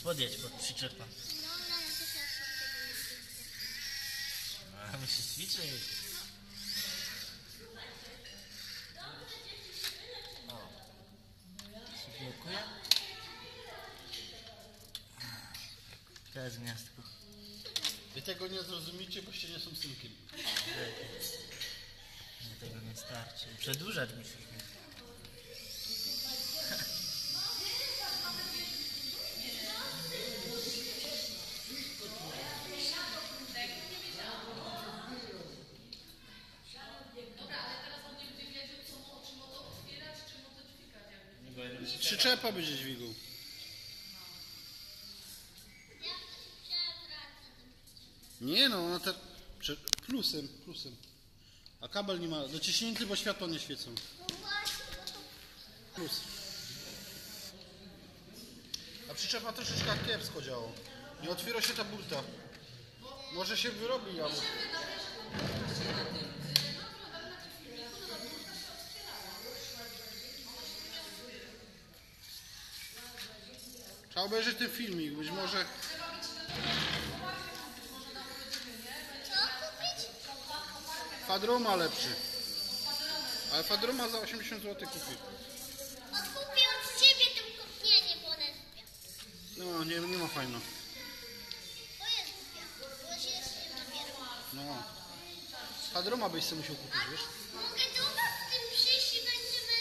Podjedź pod przyczepę. A musisz ćwiczyć. O. Dziękuję. To jest gniazdko. Wy tego nie zrozumiecie, boście nie są synkiem. Nie, tego nie starczy. Przedłużać musisz. Przyczepa będzie dźwigał. Nie no, ona tak plusem. A kabel nie ma dociśnięty, bo światła nie świecą. Plus. A przyczepa troszeczkę kiepsko działa. Nie otwiera się ta burta. Może się wyrobi, ja trzeba obejrzeć ten filmik, być może... Co kupić? Fadroma lepszy. Ale Fadroma za 80 zł kupi. Kupię od ciebie tą kopnienie po lesbie. No, nie ma fajno. To jest głupia, bo się jeszcze dopiero. No. Fadroma byś sobie musiał kupić, wiesz? Mogę do was z tym przyjść i będziemy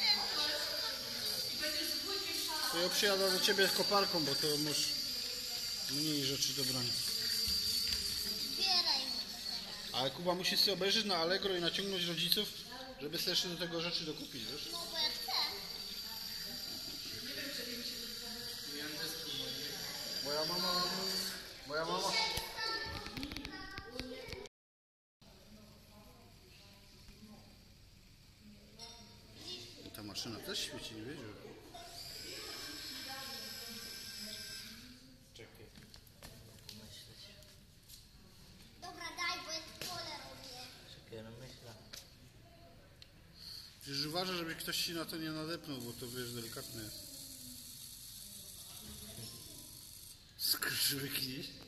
To ja przyjadę do ciebie z koparką, bo to masz mniej rzeczy do broni. Zbieraj mi to teraz. Ale Kuba musi sobie obejrzeć na Allegro i naciągnąć rodziców, żeby sobie jeszcze do tego rzeczy dokupić, wiesz? No bo ja chcę. Moja mama... Ta maszyna też świeci, nie wiedział. Czekaj. Pomyśleć. Dobra, daj, bo jest pole robię. Czekaj, no myślę. Przecież uważaj, żeby ktoś ci na to nie nadepnął, bo to wiesz, delikatne jest. Skrzywy gdzieś.